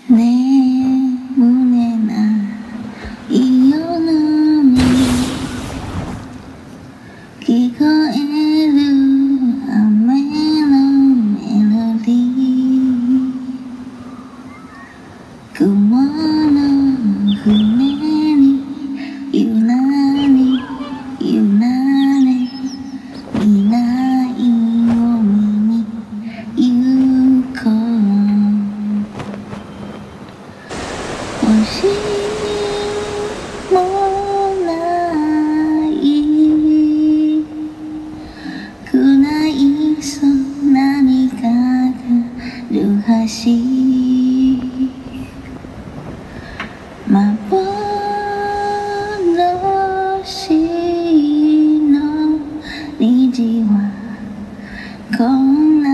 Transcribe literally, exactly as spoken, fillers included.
眠れない夜に聞こえる雨のメロディー、雲の船にゆらりゆられ未来を見に行こう。星もない暗い空にかかる橋、幻の虹はこんな